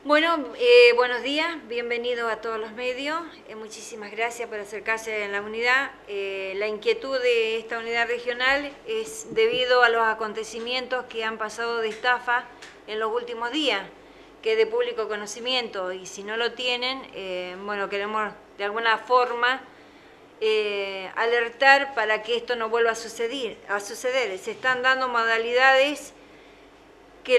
Bueno, buenos días, bienvenidos a todos los medios. Muchísimas gracias por acercarse a la unidad. La inquietud de esta unidad regional es debido a los acontecimientos que han pasado de estafa en los últimos días, que es de público conocimiento, y si no lo tienen, bueno, queremos de alguna forma alertar para que esto no vuelva a suceder. Se están dando modalidades que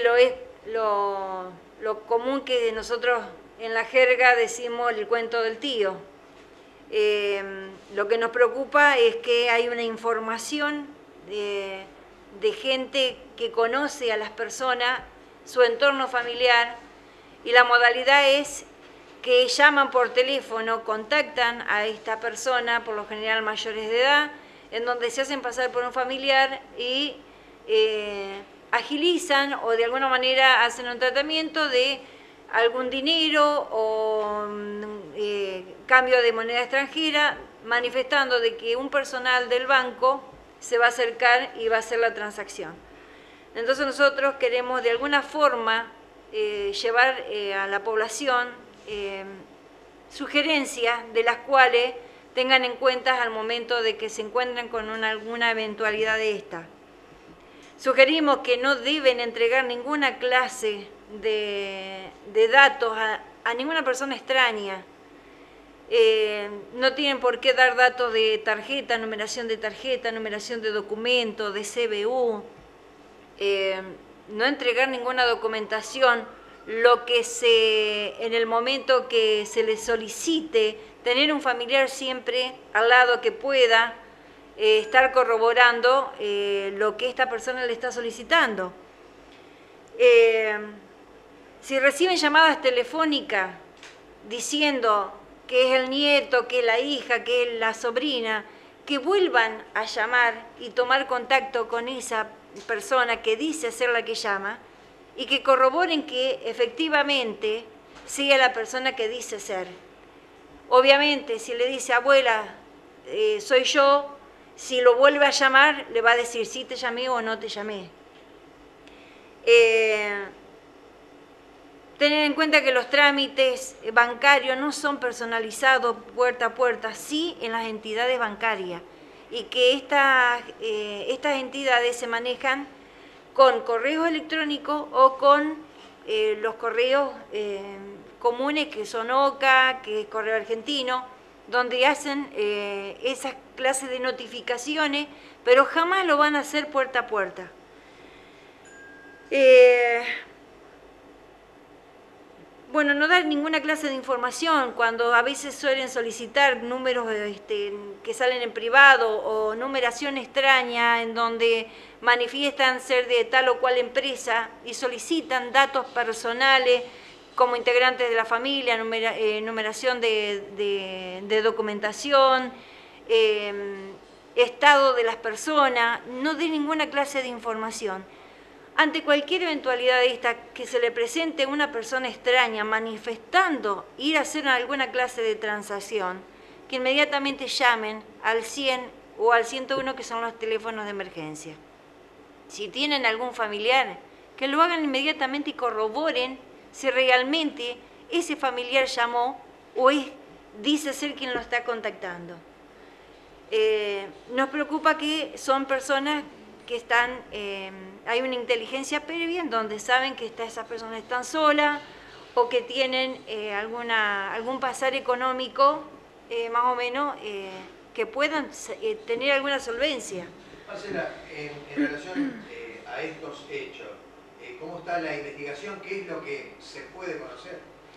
lo común que nosotros en la jerga decimos el cuento del tío. Lo que nos preocupa es que hay una información de gente que conoce a las personas, su entorno familiar, y la modalidad es que llaman por teléfono, contactan a esta persona, por lo general mayores de edad, en donde se hacen pasar por un familiar y agilizan o de alguna manera hacen un tratamiento de algún dinero o cambio de moneda extranjera, manifestando de que un personal del banco se va a acercar y va a hacer la transacción. Entonces nosotros queremos de alguna forma llevar a la población sugerencias de las cuales tengan en cuenta al momento de que se encuentren con alguna eventualidad de esta. Sugerimos que no deben entregar ninguna clase de datos a ninguna persona extraña. No tienen por qué dar datos de tarjeta, numeración de documento, de CBU. No entregar ninguna documentación. Lo que en el momento que se les solicite, tener un familiar siempre al lado que pueda estar corroborando lo que esta persona le está solicitando. Si reciben llamadas telefónicas diciendo que es el nieto, que es la hija, que es la sobrina, que vuelvan a llamar y tomar contacto con esa persona que dice ser la que llama y que corroboren que efectivamente sea la persona que dice ser. Obviamente, si le dice abuela, soy yo, si lo vuelve a llamar, le va a decir si te llamé o no te llamé. Tener en cuenta que los trámites bancarios no son personalizados puerta a puerta, sí en las entidades bancarias, y que estas entidades se manejan con correos electrónicos o con los correos comunes que son OCA, que es correo argentino, donde hacen esas clases de notificaciones, pero jamás lo van a hacer puerta a puerta. Bueno, no dar ninguna clase de información cuando a veces suelen solicitar números que salen en privado o numeración extraña en donde manifiestan ser de tal o cual empresa y solicitan datos personales como integrantes de la familia, numeración de documentación, estado de las personas. No dé ninguna clase de información. Ante cualquier eventualidad de esta que se le presente una persona extraña manifestando ir a hacer alguna clase de transacción, que inmediatamente llamen al 100 o al 101, que son los teléfonos de emergencia. Si tienen algún familiar, que lo hagan inmediatamente y corroboren si realmente ese familiar llamó o dice ser quien lo está contactando. Nos preocupa que son personas que están, hay una inteligencia previa en donde saben que esas personas están solas o que tienen algún pasar económico más o menos que puedan tener alguna solvencia. Marcela, en relación a estos hechos, ¿cómo está la investigación? ¿Qué es lo que se puede conocer?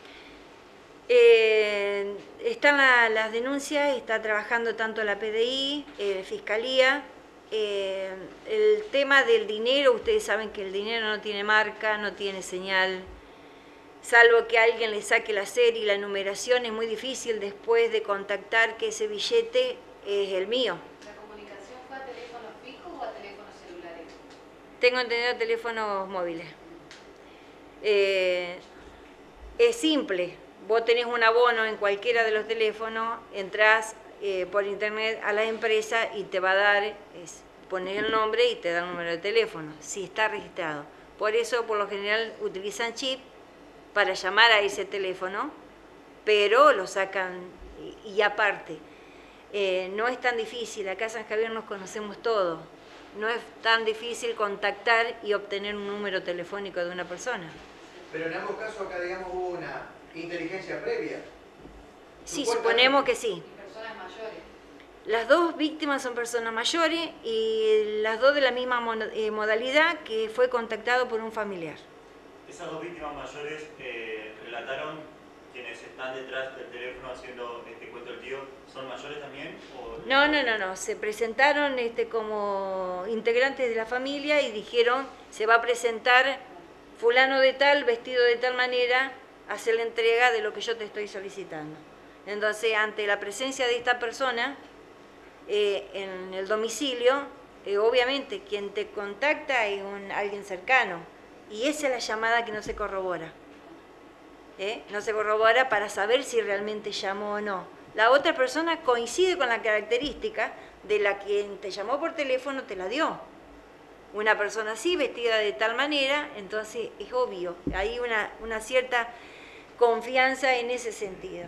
Están las denuncias, está trabajando tanto la PDI, Fiscalía. El tema del dinero, ustedes saben que el dinero no tiene marca, no tiene señal, salvo que alguien le saque la serie y la numeración, es muy difícil después de contactar que ese billete es el mío. ¿La comunicación fue a teléfonos fijos o a teléfonos celulares? Tengo entendido teléfonos móviles. Es simple, vos tenés un abono en cualquiera de los teléfonos, entrás por internet a la empresa y te va a dar, poner el nombre y te da el número de teléfono, si está registrado. Por eso, por lo general, utilizan chip para llamar a ese teléfono, pero lo sacan y aparte. No es tan difícil, acá en San Javier nos conocemos todos, no es tan difícil contactar y obtener un número telefónico de una persona. Pero en ambos casos acá, digamos, hubo una inteligencia previa. Sí, suponemos que sí. Personas mayores. Las dos víctimas son personas mayores y las dos de la misma modalidad, que fue contactado por un familiar. Esas dos víctimas mayores relataron quienes están detrás del teléfono haciendo este cuento del tío, ¿son mayores también? ¿O... No, se presentaron como integrantes de la familia y dijeron, se va a presentar fulano de tal, vestido de tal manera, a hacer la entrega de lo que yo te estoy solicitando. Entonces, ante la presencia de esta persona en el domicilio, obviamente quien te contacta es alguien cercano, y esa es la llamada que no se corrobora. No se corrobora para saber si realmente llamó o no. La otra persona coincide con la característica de la quien te llamó por teléfono, te la dio. Una persona así, vestida de tal manera, entonces es obvio, hay una cierta confianza en ese sentido.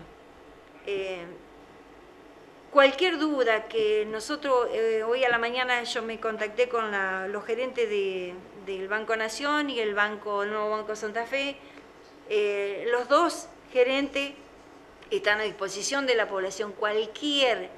Cualquier duda que nosotros, hoy a la mañana yo me contacté con los gerentes del Banco Nación y el Nuevo Banco Santa Fe. Los dos gerentes están a disposición de la población. Cualquier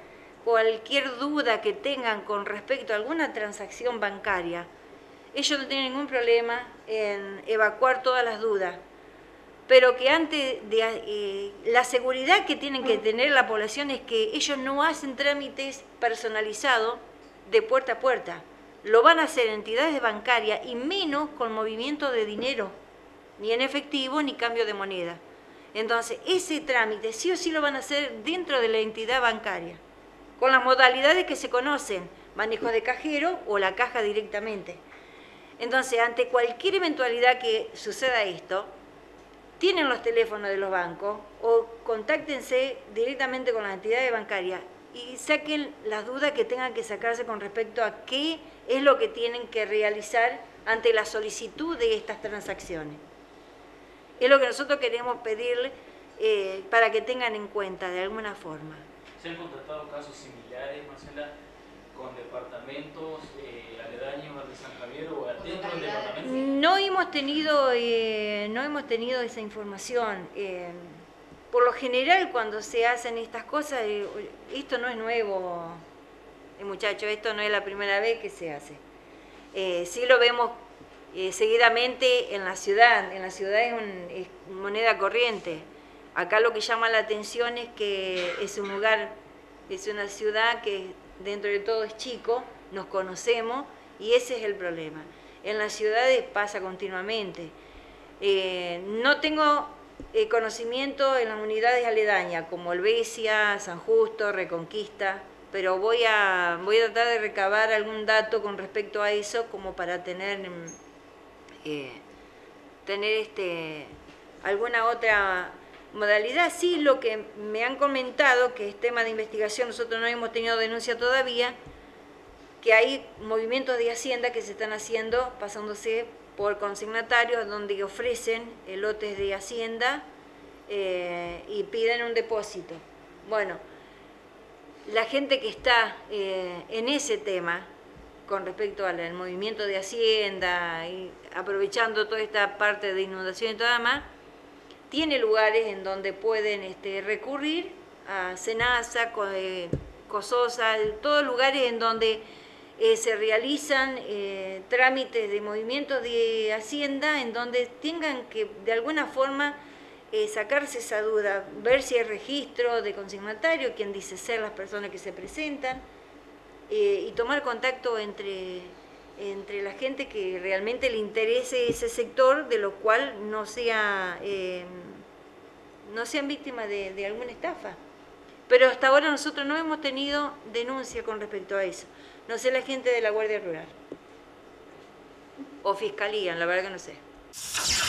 duda que tengan con respecto a alguna transacción bancaria, ellos no tienen ningún problema en evacuar todas las dudas, pero que antes de la seguridad que tienen que tener la población es que ellos no hacen trámites personalizados de puerta a puerta. Lo van a hacer entidades bancarias y menos con movimiento de dinero, ni en efectivo ni cambio de moneda. Entonces, ese trámite sí o sí lo van a hacer dentro de la entidad bancaria, con las modalidades que se conocen, manejo de cajero o la caja directamente. Entonces, ante cualquier eventualidad que suceda esto, tienen los teléfonos de los bancos o contáctense directamente con las entidades bancarias y saquen las dudas que tengan que sacarse con respecto a qué es lo que tienen que realizar ante la solicitud de estas transacciones. Es lo que nosotros queremos pedirle para que tengan en cuenta de alguna forma. ¿Se han constatado casos similares, Marcela, con departamentos aledaños al de San Javier o dentro del departamento? No hemos tenido esa información. Por lo general, cuando se hacen estas cosas, esto no es nuevo, muchachos, esto no es la primera vez que se hace. Sí lo vemos seguidamente en la ciudad. En la ciudad es moneda corriente. Acá lo que llama la atención es que es un lugar, es una ciudad que dentro de todo es chico, nos conocemos y ese es el problema. En las ciudades pasa continuamente. No tengo conocimiento en las unidades aledañas como Helvecia, San Justo, Reconquista, pero voy a tratar de recabar algún dato con respecto a eso como para tener alguna otra modalidad. Sí, lo que me han comentado, que es tema de investigación, nosotros no hemos tenido denuncia todavía, que hay movimientos de Hacienda que se están haciendo pasándose por consignatarios donde ofrecen lotes de Hacienda y piden un depósito. Bueno, la gente que está en ese tema con respecto al movimiento de Hacienda y aprovechando toda esta parte de inundación y todo demás, tiene lugares en donde pueden recurrir a Senasa, COSOSA, todos lugares en donde se realizan trámites de movimientos de Hacienda, en donde tengan que de alguna forma sacarse esa duda, ver si hay registro de consignatario, quién dice ser las personas que se presentan, y tomar contacto entre la gente que realmente le interese ese sector, de lo cual no sean víctimas de alguna estafa. Pero hasta ahora nosotros no hemos tenido denuncia con respecto a eso. No sé la gente de la Guardia Rural o Fiscalía, la verdad que no sé.